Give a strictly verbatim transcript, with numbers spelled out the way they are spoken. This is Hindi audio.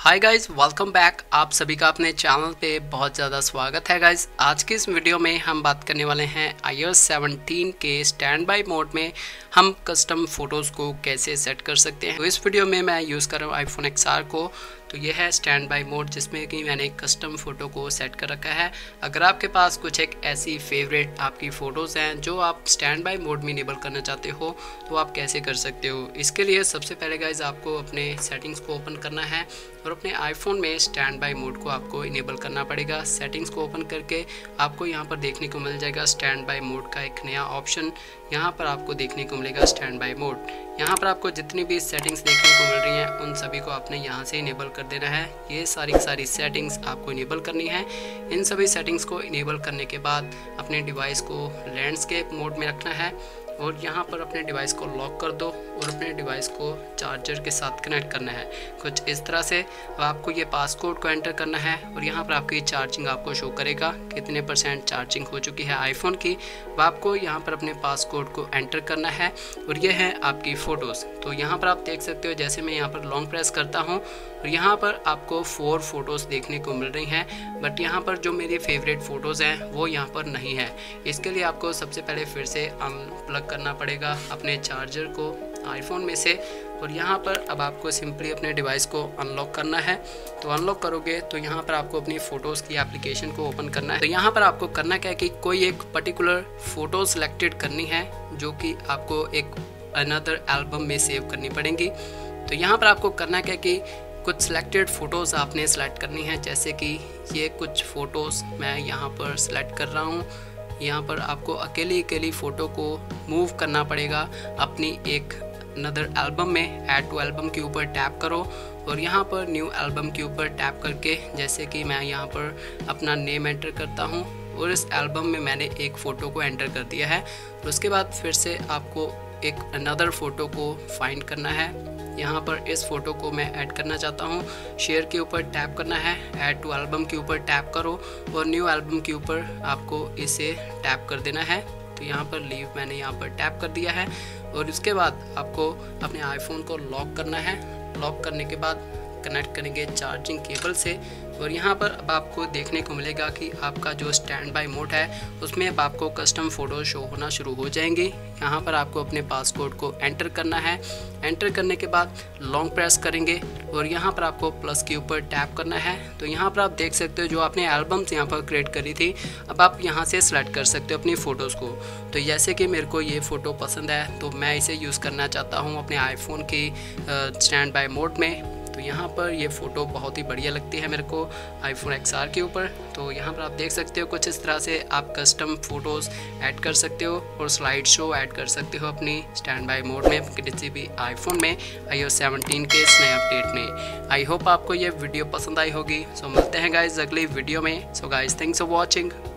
Hi guys, welcome back. आप सभी का अपने चैनल पे बहुत ज़्यादा स्वागत है गाइज। आज की इस वीडियो में हम बात करने वाले हैं आई ओ एस सेवनटीन के स्टैंड बाय मोड में हम कस्टम फ़ोटोज़ को कैसे सेट कर सकते हैं। तो इस वीडियो में मैं यूज़ कर रहा हूँ आईफोन एक्स आर को। तो ये है स्टैंड बाय मोड जिसमें कि मैंने कस्टम फ़ोटो को सेट कर रखा है। अगर आपके पास कुछ एक ऐसी फेवरेट आपकी फ़ोटोज़ हैं जो आप स्टैंड बाय मोड में इनेबल करना चाहते हो तो आप कैसे कर सकते हो। इसके लिए सबसे पहले गाइज आपको अपने सेटिंग्स को ओपन करना है और अपने आईफोन में स्टैंड बाय मोड को आपको इनेबल करना पड़ेगा। सेटिंग्स को ओपन करके आपको यहाँ पर देखने को मिल जाएगा स्टैंड बाय मोड का एक नया ऑप्शन। यहाँ पर आपको देखने को मिलेगा स्टैंड बाय मोड। यहाँ पर आपको जितनी भी सेटिंग्स देखने को मिल रही हैं उन सभी को आपने यहाँ से इनेबल कर देना है। ये सारी सारी सेटिंग्स आपको इनेबल करनी है। इन सभी सेटिंग्स को इनेबल करने के बाद अपने डिवाइस को लैंडस्केप मोड में रखना है और यहाँ पर अपने डिवाइस को लॉक कर दो और अपने डिवाइस को चार्जर के साथ कनेक्ट करना है कुछ इस तरह से। अब आपको ये पासकोड को एंटर करना है और यहाँ पर आपकी चार्जिंग आपको शो करेगा कितने परसेंट चार्जिंग हो चुकी है आईफोन की। अब आपको यहाँ पर अपने पासकोड को एंटर करना है और ये है आपकी फ़ोटोज़। तो यहाँ पर आप देख सकते हो जैसे मैं यहाँ पर लॉन्ग प्रेस करता हूँ और यहाँ पर आपको फोर फोटोज़ देखने को मिल रही हैं, बट यहाँ पर जो मेरी फेवरेट फ़ोटोज़ हैं वो यहाँ पर नहीं है। इसके लिए आपको सबसे पहले फिर से अनप्लग करना पड़ेगा अपने चार्जर को आईफोन में से और यहाँ पर अब आपको सिंपली अपने डिवाइस को अनलॉक करना है। तो अनलॉक करोगे तो यहाँ पर आपको अपनी फ़ोटोज़ की एप्लीकेशन को ओपन करना है। तो यहाँ पर आपको करना क्या है कि कोई एक पर्टिकुलर फ़ोटो सेलेक्टेड करनी है जो कि आपको एक अनदर एल्बम में सेव करनी पड़ेगी। तो यहाँ पर आपको करना क्या है कि कुछ सिलेक्टेड फ़ोटोज़ आपने सेलेक्ट करनी है, जैसे कि ये कुछ फ़ोटोज़ मैं यहाँ पर सेलेक्ट कर रहा हूँ। यहाँ पर आपको अकेली अकेली फ़ोटो को मूव करना पड़ेगा अपनी एक अनदर एल्बम में। ऐड टू एल्बम के ऊपर टैप करो और यहाँ पर न्यू एल्बम के ऊपर टैप करके जैसे कि मैं यहाँ पर अपना नेम एंटर करता हूँ और इस एल्बम में मैंने एक फ़ोटो को एंटर कर दिया है। तो उसके बाद फिर से आपको एक अनदर फ़ोटो को फाइंड करना है। यहाँ पर इस फ़ोटो को मैं ऐड करना चाहता हूँ। शेयर के ऊपर टैप करना है, ऐड टू एल्बम के ऊपर टैप करो और न्यू एल्बम के ऊपर आपको इसे टैप कर देना है। तो यहाँ पर लीव मैंने यहाँ पर टैप कर दिया है और उसके बाद आपको अपने आईफोन को लॉक करना है। लॉक करने के बाद कनेक्ट करेंगे चार्जिंग केबल से और यहाँ पर अब आपको देखने को मिलेगा कि आपका जो स्टैंड बाय मोड है उसमें अब आपको कस्टम फ़ोटो शो होना शुरू हो जाएंगी। यहाँ पर आपको अपने पासकोड को एंटर करना है। एंटर करने के बाद लॉन्ग प्रेस करेंगे और यहाँ पर आपको प्लस के ऊपर टैप करना है। तो यहाँ पर आप देख सकते हो जो आपने एल्बम्स यहाँ पर क्रिएट करी थी अब आप यहाँ से सेलेक्ट कर सकते हो अपनी फ़ोटोज़ को। तो जैसे कि मेरे को ये फ़ोटो पसंद है तो मैं इसे यूज़ करना चाहता हूँ अपने आईफोन की स्टैंड बाय मोड में। तो यहाँ पर ये फ़ोटो बहुत ही बढ़िया लगती है मेरे को आईफोन एक्स आर के ऊपर। तो यहाँ पर आप देख सकते हो कुछ इस तरह से आप कस्टम फ़ोटोज़ ऐड कर सकते हो और स्लाइड शो ऐड कर सकते हो अपनी स्टैंड बाय मोड में किसी भी आईफोन में आई ओ एस सेवनटीन के इस नए अपडेट में। आई होप आपको ये वीडियो पसंद आई होगी। सो मिलते हैं गाइज अगली वीडियो में। So guys thanks for watching.